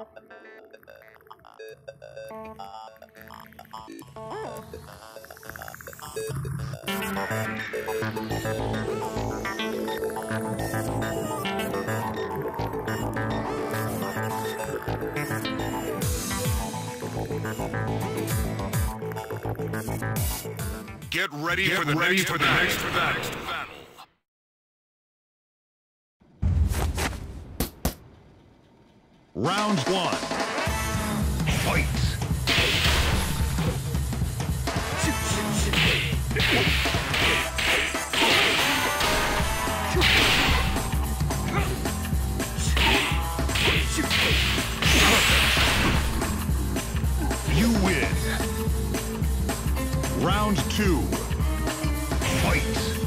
Get ready for the next battle. Round one. Fight! You win. Round two. Fight!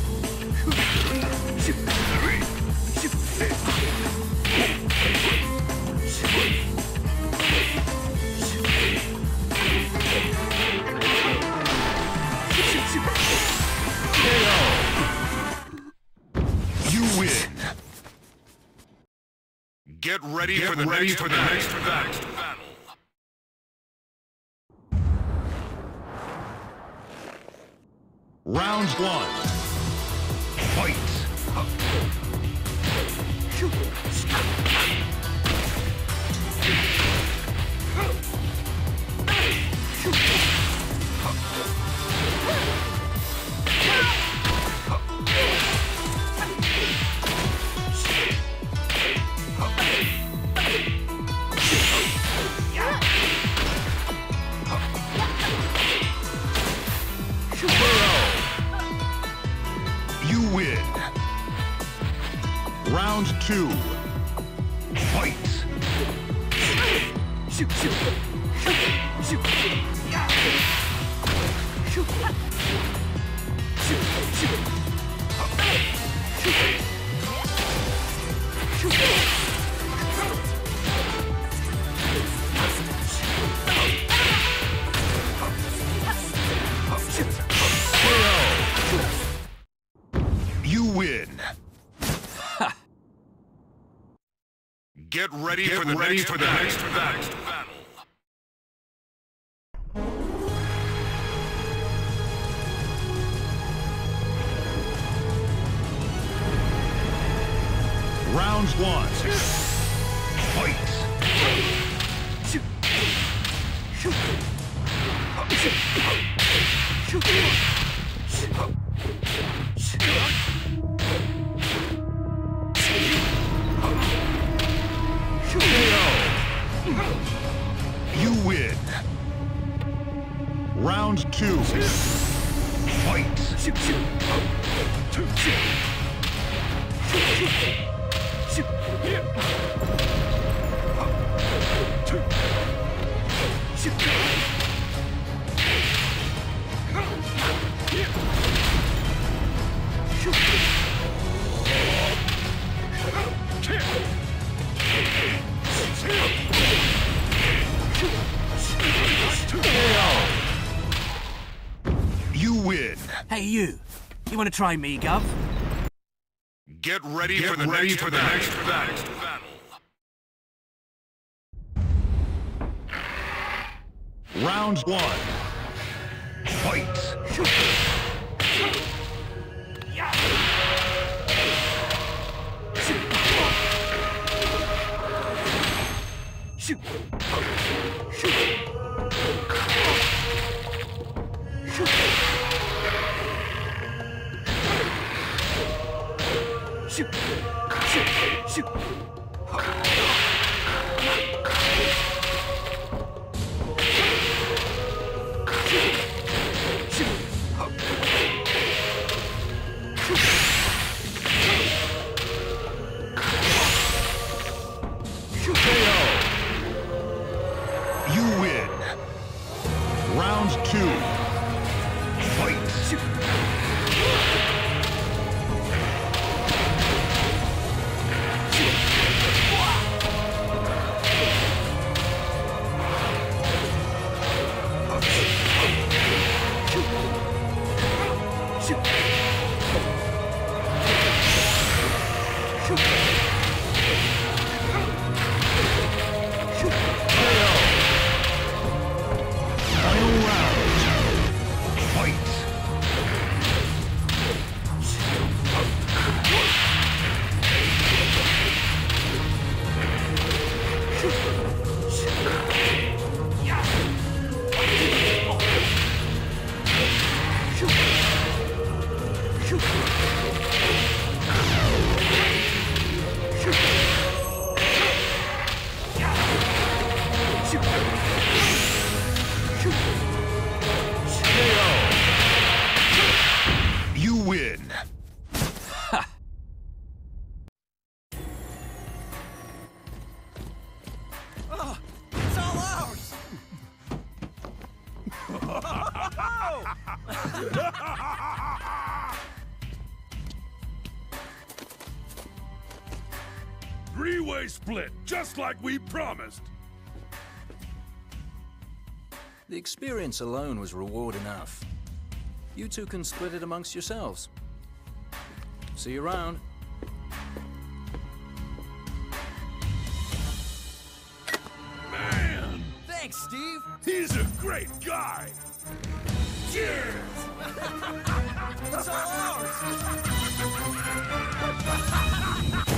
You win. Get ready for the next battle. Round one. Fight! You win. Round two. Fight! You win. Get ready for the next battle. Round one. Fight! You win. Round two. Fight! You win. Hey, you. You want to try me, Gov? Get ready for the next battle. Round one. Fight! You win. Round two. Fight! Shoot! Three-way split, just like we promised. The experience alone was reward enough. You two can split it amongst yourselves. See you around. Man, Thanks, Steve. he's a great guy. Cheers! It's all ours.